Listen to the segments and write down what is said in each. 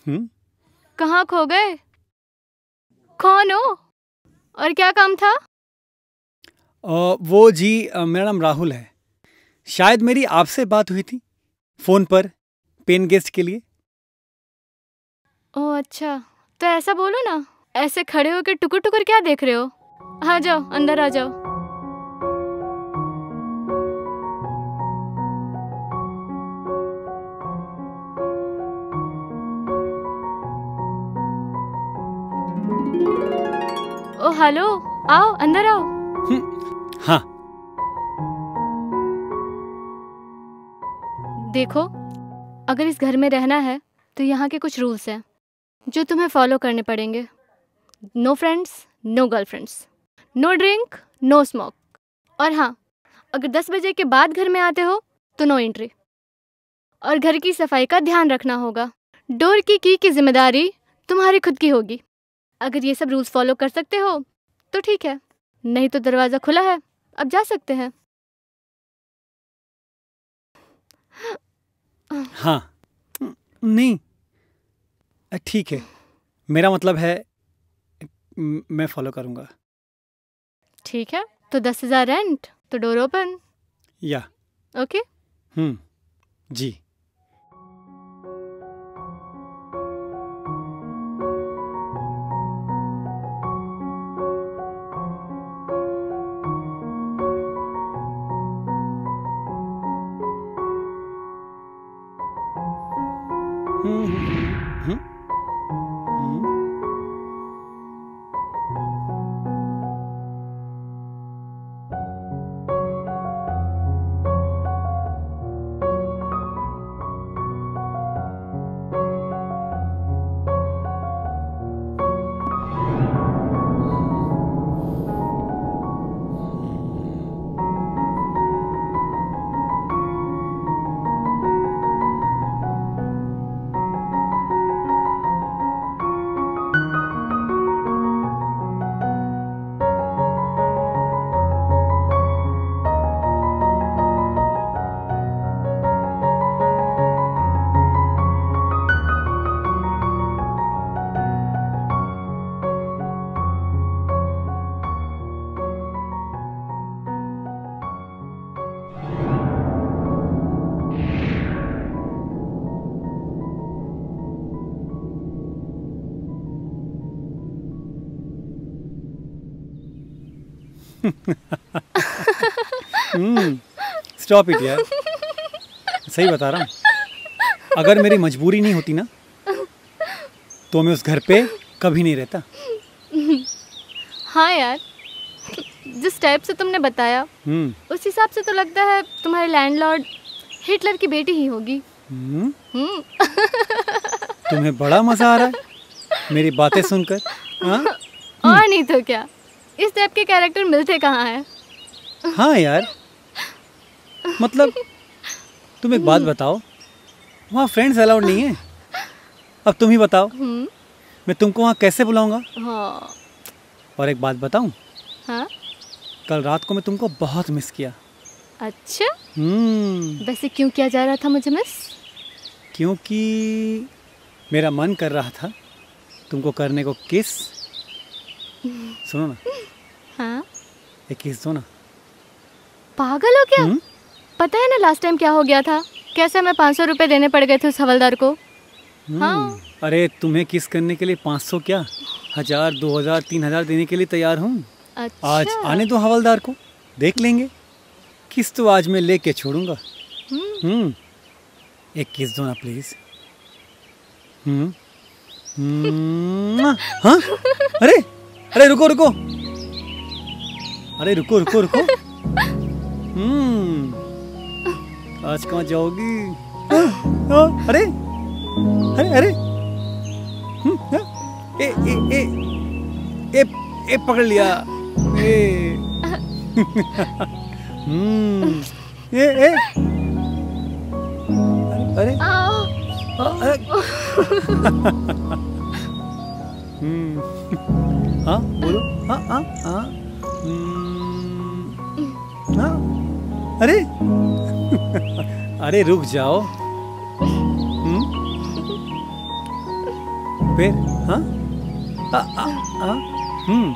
कहाँ खो गए? कौन हो और क्या काम था? वो जी मेरा नाम राहुल है। शायद मेरी आपसे बात हुई थी फोन पर पेन गेस्ट के लिए। ओह अच्छा, तो ऐसा बोलो ना, ऐसे खड़े होकर टुकुर टुकुर क्या देख रहे हो? आ जाओ, अंदर आ जाओ। ओ हेलो, आओ अंदर आओ। हाँ। देखो, अगर इस घर में रहना है तो यहाँ के कुछ रूल्स हैं जो तुम्हें फॉलो करने पड़ेंगे। No friends, no girlfriends, no drink, no smoke, और हाँ, अगर 10 बजे के बाद घर में आते हो तो नो एंट्री। और घर की सफाई का ध्यान रखना होगा। डोर की जिम्मेदारी तुम्हारी खुद की होगी। अगर ये सब रूल्स फॉलो कर सकते हो तो ठीक है, नहीं तो दरवाज़ा खुला है, अब जा सकते हैं। हाँ, नहीं, ठीक है, मेरा मतलब है मैं फॉलो करूँगा। ठीक है, तो 10,000 रेंट, तो डोर ओपन। या ओके। जी। स्टॉप इट यार, सही बता रहा हूँ। अगर मेरी मजबूरी नहीं होती ना तो मैं उस घर पे कभी नहीं रहता। हाँ यार, जिस टाइप से तुमने बताया उस हिसाब से तो लगता है तुम्हारे लैंडलॉर्ड हिटलर की बेटी ही होगी। तुम्हें बड़ा मजा आ रहा है मेरी बातें सुनकर? और नहीं तो क्या, इस टाइप के कैरेक्टर मिलते कहाँ हैं? हाँ यार, मतलब तुम एक बात बताओ, वहाँ फ्रेंड्स अलाउड नहीं है? अब तुम ही बताओ, मैं तुमको वहाँ कैसे बुलाऊंगा? हाँ। और एक बात बताऊं? हाँ? कल रात को मैं तुमको बहुत मिस किया। अच्छा? वैसे क्यों किया जा रहा था मुझे मिस? क्योंकि मेरा मन कर रहा था तुमको करने को किस। सुनो ना। हाँ? एक किस दो ना। पागल हो क्या? पता है ना लास्ट टाइम क्या हो गया था? कैसे हमें 500 रुपए देने पड़ गए थे उस हवलदार को। हाँ? अरे तुम्हें किस करने के लिए 500 क्या, 1000, 2000, 3000 देने के लिए तैयार हूँ। अच्छा। आज आने दो हवलदार को, देख लेंगे। किस तो आज मैं लेके छोड़ूंगा। एक किस दो ना प्लीज। हाँ? अरे अरे रुको रुको, अरे रुको रुको रुको। आज कहाँ जाओगी? अरे अरे अरे ए ए ए ए ए पकड़ लिया। ए ए अरे हाँ बोलो। हाँ हाँ हाँ हाँ। अरे अरे रुक जाओ। फिर हाँ आ, आ, आ, hmm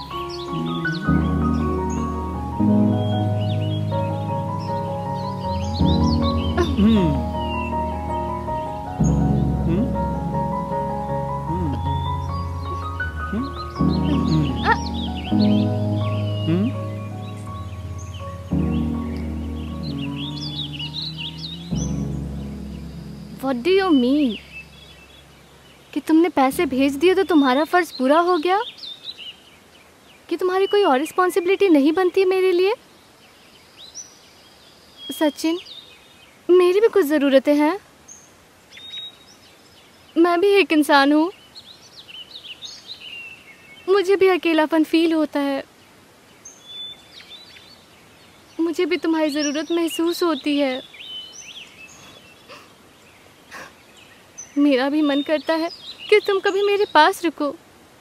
hmm hmm hmm hmm what do you mean कि तुमने पैसे भेज दिए तो तुम्हारा फर्ज पूरा हो गया, कि तुम्हारी कोई और रिस्पॉन्सिबिलिटी नहीं बनती मेरे लिए? सचिन, मेरी भी कुछ ज़रूरतें हैं। मैं भी एक इंसान हूँ, मुझे भी अकेलापन फील होता है, मुझे भी तुम्हारी ज़रूरत महसूस होती है। मेरा भी मन करता है कि तुम कभी मेरे पास रुको।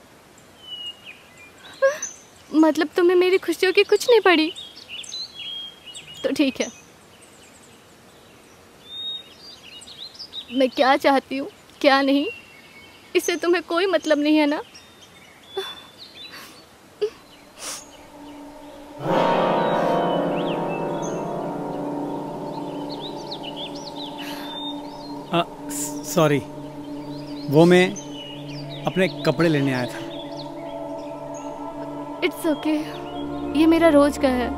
मतलब तुम्हें मेरी खुशियों की कुछ नहीं पड़ी तो ठीक है। मैं क्या चाहती हूँ क्या नहीं, इससे तुम्हें कोई मतलब नहीं है ना? सॉरी, वो मैं अपने कपड़े लेने आया था। इट्स ओके, ये मेरा रोज का है।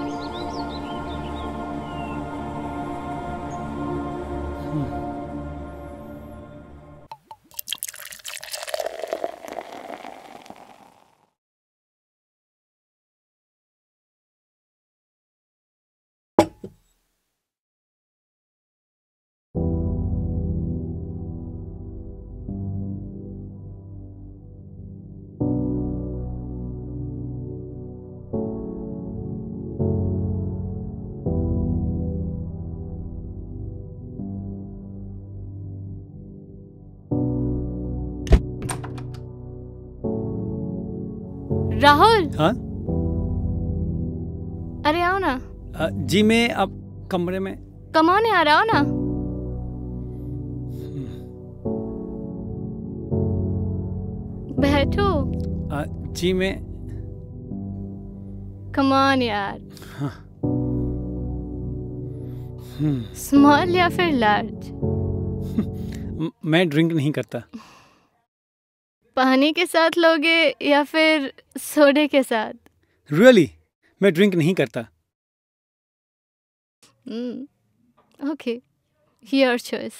राहुल। हाँ अरे आओ ना। जी मैं अब कमरे में। कम ऑन यार, आओ ना। बैठो। जी मैं। कम ऑन यार। हाँ। स्मॉल या फिर लार्ज? मैं ड्रिंक नहीं करता। पानी के साथ लोगे या फिर सोडे के साथ? रियली मैं ड्रिंक नहीं करता। Okay, your choice.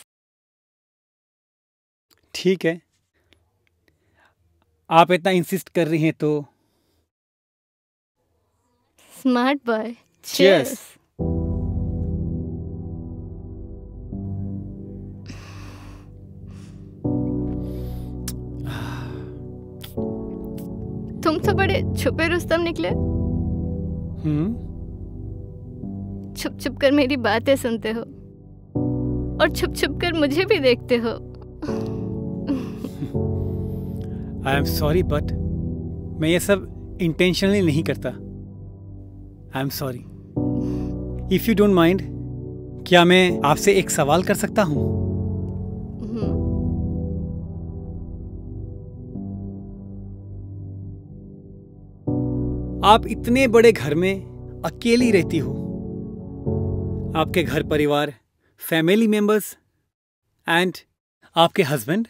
ठीक है, आप इतना इंसिस्ट कर रही हैं तो। Smart boy. Cheers. तुम तो बड़े छुपे रुस्तम निकले। छुप छुप कर मेरी बातें सुनते हो और छुप छुप कर मुझे भी देखते हो। आई एम सॉरी बट मैं ये सब इंटेंशनली नहीं करता। I am sorry. If you don't mind, क्या मैं आपसे एक सवाल कर सकता हूँ? आप इतने बड़े घर में अकेली रहती हो। आपके घर परिवार, फैमिली मेंबर्स एंड आपके हस्बैंड।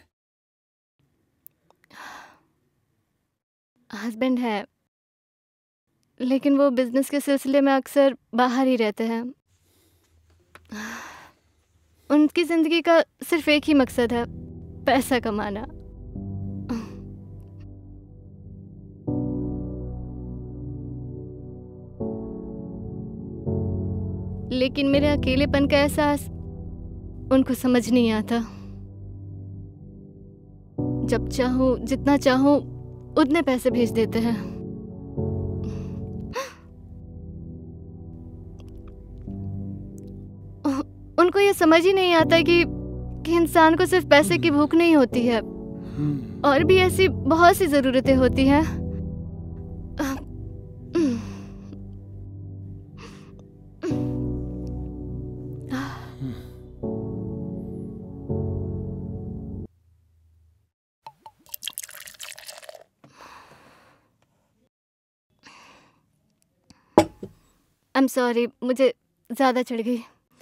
हस्बैंड है, लेकिन वो बिजनेस के सिलसिले में अक्सर बाहर ही रहते हैं। उनकी जिंदगी का सिर्फ एक ही मकसद है, पैसा कमाना। लेकिन मेरे अकेलेपन का एहसास उनको समझ नहीं आता। जब चाहूं, जितना चाहूं उतने पैसे भेज देते हैं। उनको ये समझ ही नहीं आता कि इंसान को सिर्फ पैसे की भूख नहीं होती है, और भी ऐसी बहुत सी जरूरतें होती हैं। आई एम सॉरी, मुझे ज़्यादा चढ़ गई।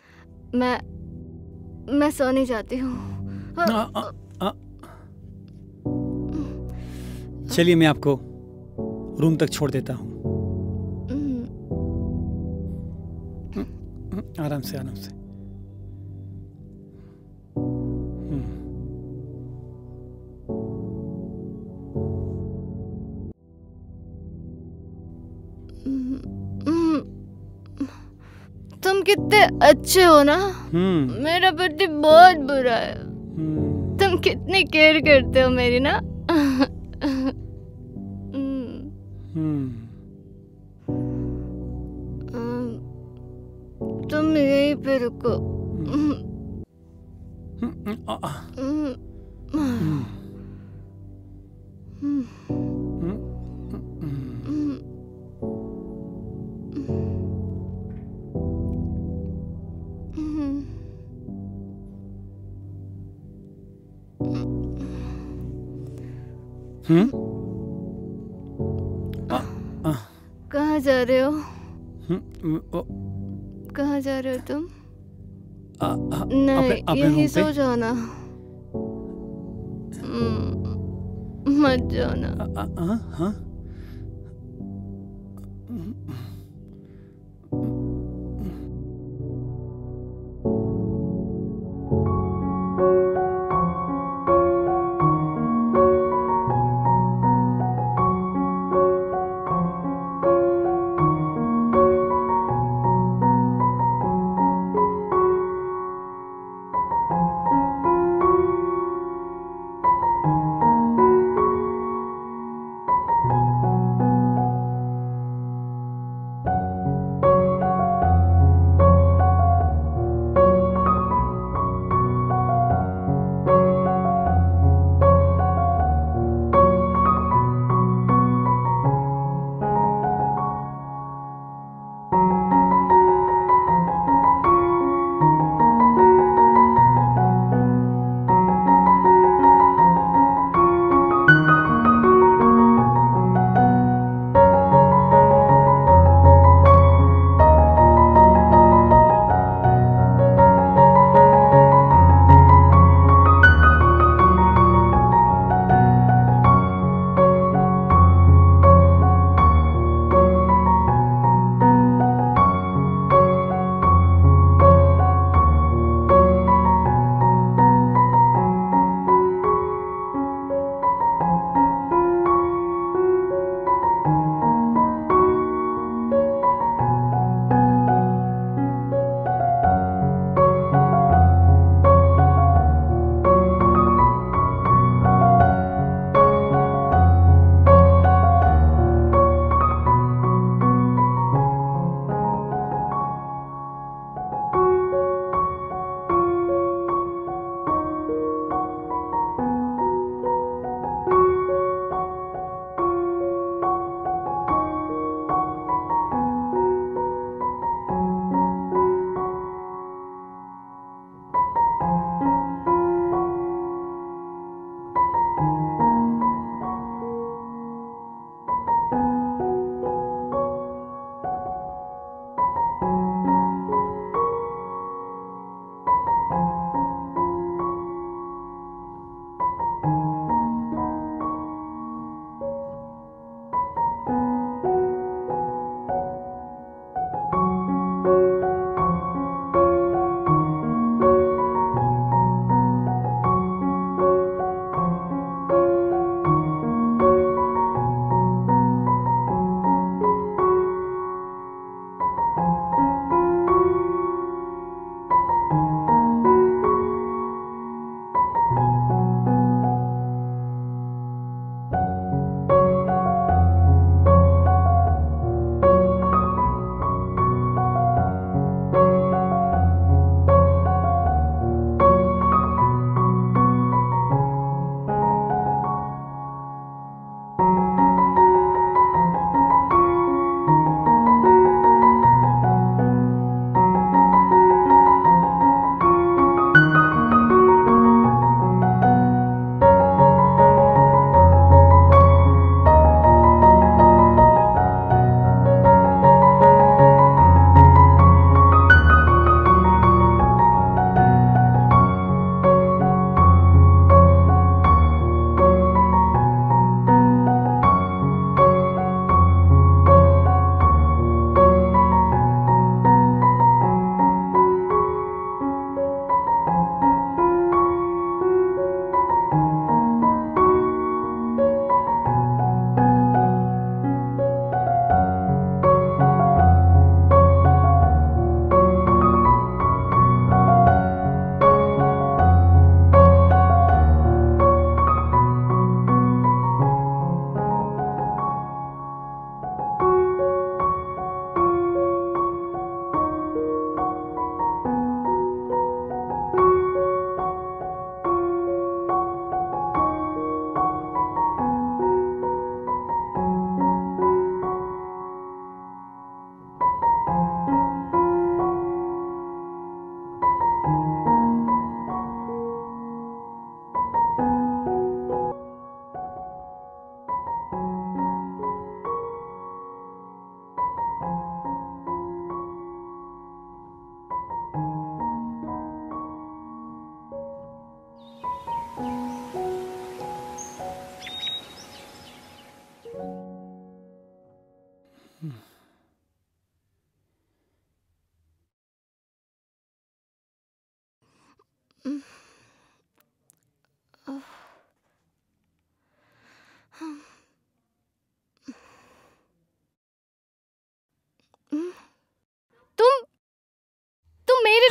मैं सोने जाती हूँ। चलिए मैं आपको रूम तक छोड़ देता हूँ। आराम से आराम से। तुम कितने अच्छे हो ना। मेरा पति बहुत बुरा है। तुम कितनी केयर करते हो मेरी ना। तुम यहीं पे रुको। कहाँ जा रहे हो? कहाँ जा रहे हो तुम? नहीं, यहीं सो जाओ ना। मत जाओ ना।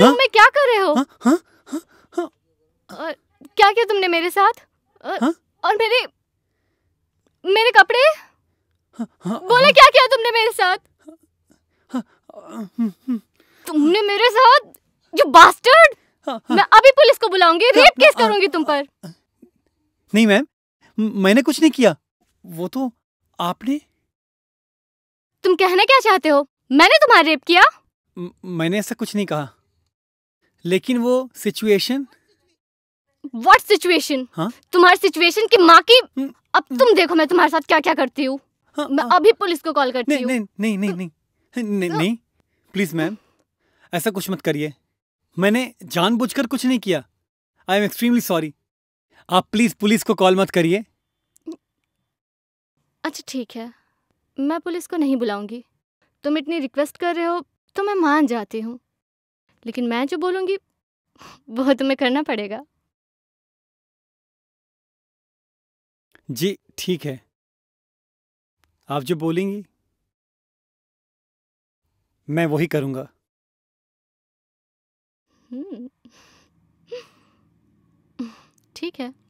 रूम में क्या कर रहे हो? हाँ हाँ हाँ और क्या किया तुमने मेरे साथ? हाँ और मेरे कपड़े? हाँ बोला क्या किया तुमने मेरे साथ? तुमने मेरे साथ, यू बास्टर्ड! मैं अभी पुलिस को बुलाऊंगी, रेप केस करूंगी तुम पर। नहीं मैम, मैंने कुछ नहीं किया। वो तो आपने। तुम कहना क्या चाहते हो? मैंने तुम्हारा रेप किया? मैंने ऐसा कुछ नहीं कहा, लेकिन वो सिचुएशन। What situation? हाँ? तुम्हारी सिचुएशन की माँ की। अब तुम देखो मैं तुम्हारे साथ क्या क्या करती हूँ। मैं अभी पुलिस को कॉल करती हूँ। नहीं नहीं नहीं नहीं नहीं नहीं, प्लीज मैम, ऐसा कुछ मत करिए। मैंने जानबूझकर कुछ नहीं किया। I am extremely sorry. आप प्लीज पुलिस को कॉल मत करिए। अच्छा ठीक है, मैं पुलिस को नहीं बुलाऊंगी। तुम इतनी रिक्वेस्ट कर रहे हो तो मैं मान जाती हूँ, लेकिन मैं जो बोलूंगी वो तुम्हें करना पड़ेगा। जी ठीक है, आप जो बोलेंगी मैं वही करूंगा। ठीक है।